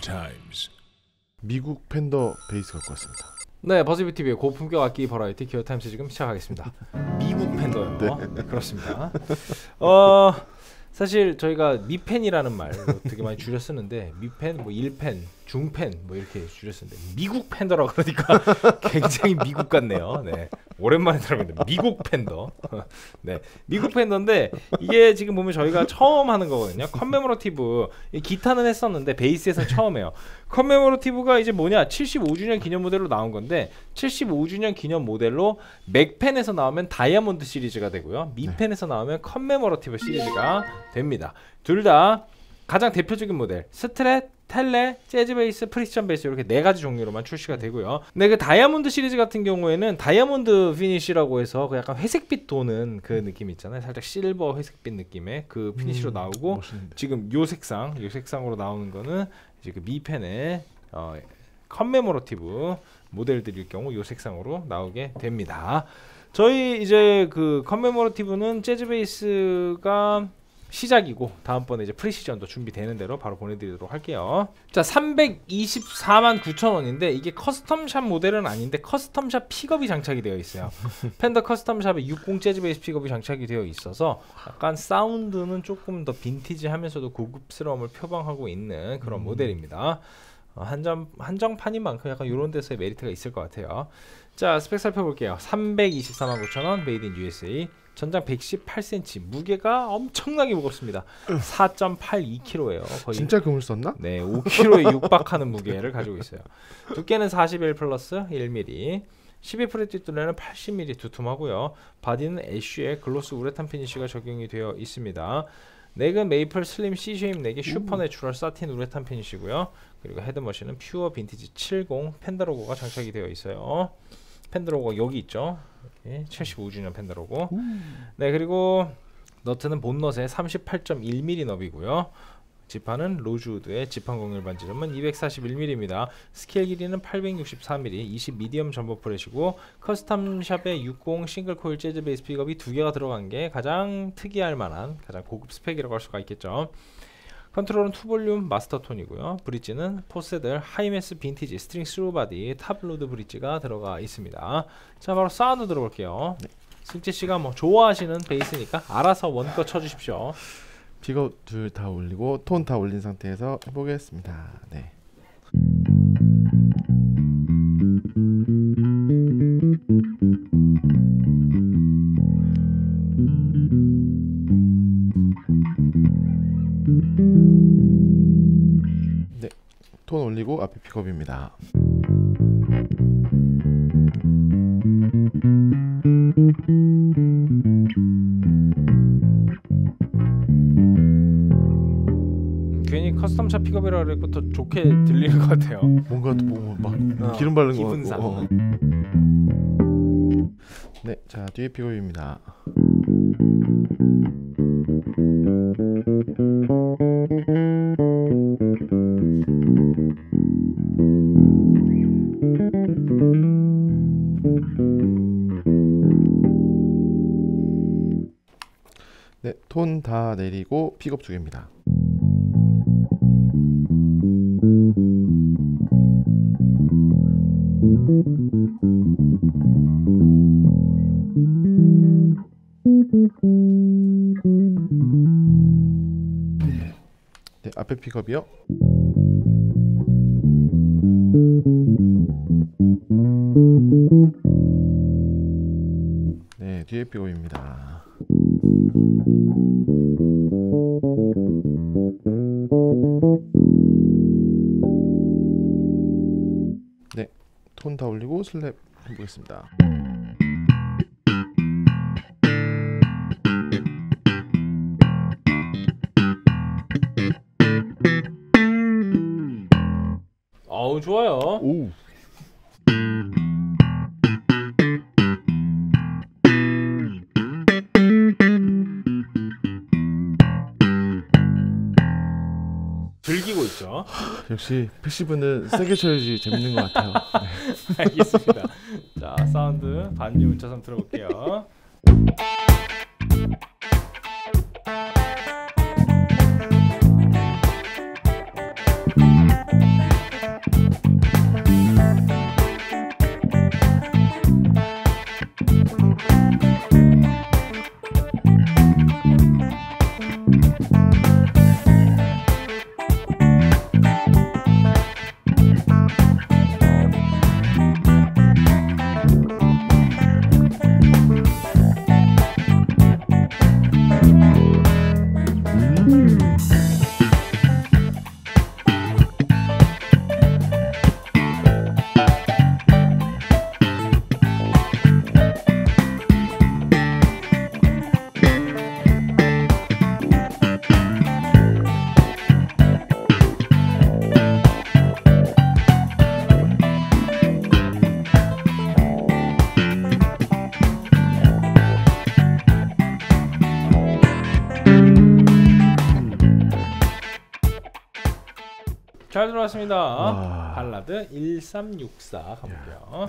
times. 미국 팬더 베이스 갖고 왔습니다. 네, 버즈비TV의 고품격 악기 버라이티 기어타임스 지금 시작하겠습니다. 미국 팬더요. 네, 그렇습니다. 사실 저희가 미팬이라는 말로 되게 많이 줄여 쓰는데 미팬, 뭐 1팬, 중팬 뭐 이렇게 줄여 쓰는데 미국 팬더라고 그러니까 굉장히 미국 같네요. 네, 오랜만에 들어봤는데 미국 팬더. 네, 미국 팬더인데 이게 지금 보면 저희가 처음 하는 거거든요. 컴메모러티브 기타는 했었는데 베이스에서 처음이에요. 컴메모러티브가 이제 뭐냐 75주년 기념 모델로 나온 건데 75주년 기념 모델로 맥펜에서 나오면 다이아몬드 시리즈가 되고요. 미펜에서 나오면 컴메모러티브 시리즈가 됩니다. 둘 다 가장 대표적인 모델 스트랫, 텔레, 재즈 베이스, 프리시전 베이스 이렇게 네 가지 종류로만 출시가 되고요. 근데 그 다이아몬드 시리즈 같은 경우에는 다이아몬드 피니시라고 해서 그 약간 회색빛 도는 그 느낌 있잖아요. 살짝 실버 회색빛 느낌의 그 피니시로 나오고 멋있는데. 지금 요 색상으로 나오는 거는 이제 그 미펜의 컴메모러티브 모델들일 경우 요 색상으로 나오게 됩니다. 저희 이제 그 컴메모러티브는 재즈 베이스가 시작이고 다음번에 이제 프리시전도 준비되는 대로 바로 보내드리도록 할게요. 자, 324만 9천원인데 이게 커스텀샵 모델은 아닌데 커스텀샵 픽업이 장착이 되어 있어요. 팬더 커스텀샵에 60 재즈 베이스 픽업이 장착이 되어 있어서 약간 사운드는 조금 더 빈티지하면서도 고급스러움을 표방하고 있는 그런 모델입니다. 한정판인 만큼 약간 이런 데서의 메리트가 있을 것 같아요. 자, 스펙 살펴볼게요. 324만 9천원 메이드 인 USA, 전장 118cm, 무게가 엄청나게 무겁습니다. 4.82kg예요. 거의 진짜 금을 썼나? 네, 5kg에 육박하는 무게를 가지고 있어요. 두께는 41 플러스 1mm, 12프레트 뚜레는 80mm 두툼하고요. 바디는 애쉬의 글로스 우레탄 피니쉬가 적용이 되어 있습니다. 넥은 메이플 슬림 C-쉐입 넥의 슈퍼 내추럴 사틴 우레탄 피니쉬고요. 그리고 헤드머신은 퓨어 빈티지 70 팬더 로고가 장착이 되어 있어요. 팬더 로고가 여기 있죠. 75주년 팬더 로고. 네, 그리고 너트는 본넛의 38.1mm 너비고요. 지판은 로즈우드의 지판 공률 반지름은 241mm입니다. 스케일 길이는 864mm, 20 미디엄 점퍼 프렛이고 커스텀샵의 60 싱글 코일 재즈 베이스 픽업이 두 개가 들어간 게 가장 특이할 만한 가장 고급 스펙이라고 할 수가 있겠죠. 컨트롤은 투볼륨 마스터 톤이고요. 브릿지는 포세들 하이매스 빈티지 스트링 스루 바디 탑로드 브릿지가 들어가 있습니다. 자, 바로 사운드 들어볼게요. 네. 승재씨가 뭐 좋아하시는 베이스니까 알아서 원껏 쳐주십시오. 픽업 둘 다 올리고 톤 다 올린 상태에서 해보겠습니다. 네. 네, 톤 올리고 앞에 픽업입니다. 괜히 커스텀샵 픽업이라 그랬고 더 좋게 들리는 것 같아요. 뭔가 막 기름 바른 거 같고. 네, 자 뒤에 픽업입니다. 네, 톤 다 내리고 픽업 두 개입니다. 네, 앞에 픽업이요. 네, 뒤에 픽업입니다. 네, 톤 다 올리고 슬랩 해보겠습니다. 어우, 좋아요. 오. 즐기고 있죠. 역시 패시브는 세게 쳐야지 재밌는 것 같아요. 네. 알겠습니다. 자, 사운드 반주 문자선 들어볼게요. 잘 들어왔습니다. 와. 발라드 1364 가볼게요. 네.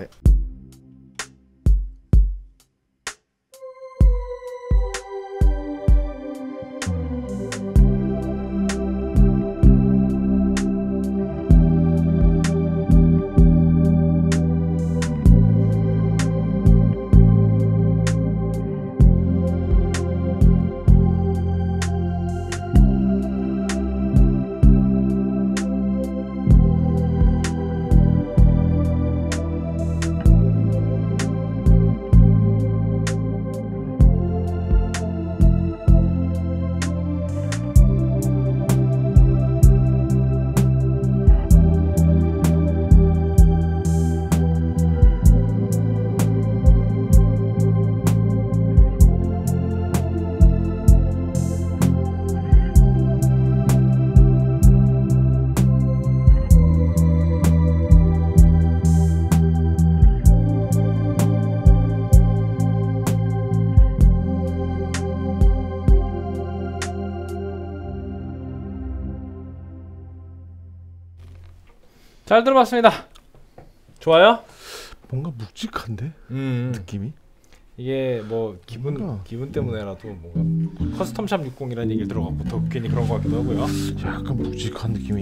잘 들어봤습니다. 좋아요? 뭔가 묵직한데 느낌이? 이게 뭐 기분 때문에라도 뭔가 커스텀샵 60이라는 얘기를 들어가고 더 괜히 그런 것 같기도 하고요. 약간 묵직한 느낌이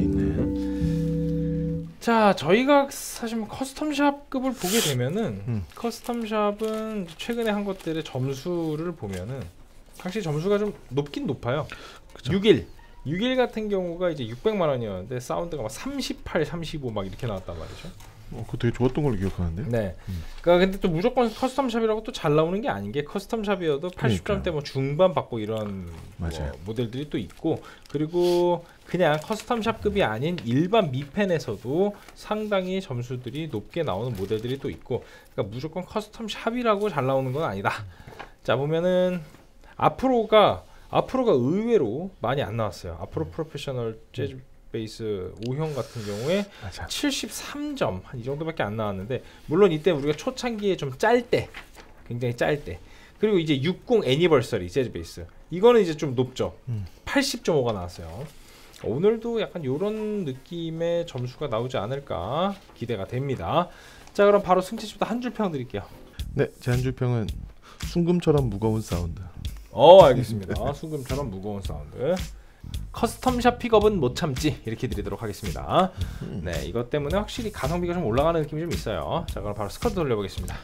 있네. 자, 저희가 사실 뭐 커스텀샵급을 보게 되면은 커스텀샵은 최근에 한 것들의 점수를 보면은 확실히 점수가 좀 높긴 높아요. 그쵸. 6일 같은 경우가 이제 600만 원이었는데 사운드가 막 38, 35 막 이렇게 나왔단 말이죠. 그거 되게 좋았던 걸로 기억하는데. 네. 그러니까 근데 또 무조건 커스텀샵이라고 또 잘 나오는 게 아닌 게 커스텀샵이어도 80점대 뭐 중반 받고 이런 뭐 모델들이 또 있고, 그리고 그냥 커스텀샵급이 아닌 일반 미펜에서도 상당히 점수들이 높게 나오는 모델들이 또 있고, 그러니까 무조건 커스텀샵이라고 잘 나오는 건 아니다. 자, 보면은 앞으로가 의외로 많이 안 나왔어요. 앞으로 프로페셔널 재즈 베이스 5형 같은 경우에 73점 한 이 정도밖에 안 나왔는데, 물론 이때 우리가 초창기에 좀 굉장히 짤 때, 그리고 이제 60 애니버서리 재즈 베이스 이거는 이제 좀 높죠. 80.5가 나왔어요. 오늘도 약간 요런 느낌의 점수가 나오지 않을까 기대가 됩니다. 자, 그럼 바로 승채 씨부터 한 줄 평 드릴게요. 네, 제 한 줄 평은 순금처럼 무거운 사운드. 알겠습니다. 순금처럼 무거운 사운드. 커스텀샵 픽업은 못 참지, 이렇게 드리도록 하겠습니다. 네, 이것 때문에 확실히 가성비가 좀 올라가는 느낌이 좀 있어요. 자, 그럼 바로 스쿼드 돌려보겠습니다.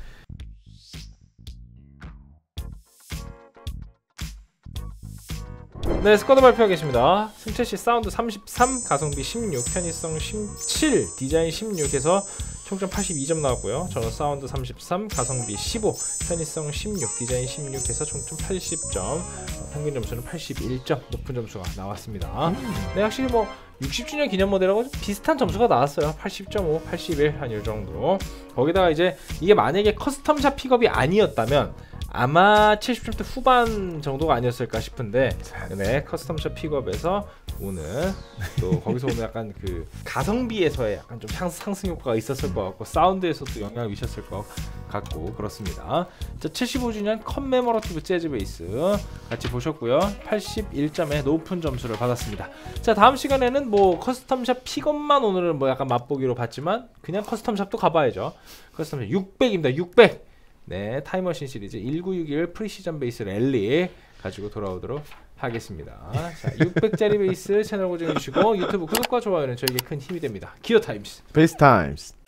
네, 스쿼드 발표하겠습니다. 승채씨 사운드 33, 가성비 16, 편의성 17, 디자인 16에서 총점 82점 나왔고요. 저는 사운드 33, 가성비 15, 편의성 16, 디자인 16에서 총점 80점, 평균 점수는 81점, 높은 점수가 나왔습니다. 네, 확실히 뭐 60주년 기념 모델하고 좀 비슷한 점수가 나왔어요. 80.5, 81 한 이 정도. 거기다가 이제 이게 만약에 커스텀샵 픽업이 아니었다면 아마 70점대 후반 정도가 아니었을까 싶은데, 네, 커스텀샵 픽업에서 오늘 또 거기서 오늘 약간 그 가성비에서의 약간 좀 상승 효과가 있었을 것 같고, 사운드에서도 영향을 미쳤을 것 같고 그렇습니다. 자, 75주년 컴메모러티브 재즈 베이스 같이 보셨고요. 81점의 높은 점수를 받았습니다. 자, 다음 시간에는 뭐 커스텀샵 픽업만 오늘은 뭐 약간 맛보기로 봤지만 그냥 커스텀샵도 가봐야죠. 커스텀샵 600입니다. 600. 네, 타임머신 시리즈 1961 프리시전 베이스 랠리 가지고 돌아오도록 하겠습니다. 자, 600짜리 베이스 채널 고정해 주시고 유튜브 구독과 좋아요는 저에게 큰 힘이 됩니다. 기어 타임스. 베이스 타임스.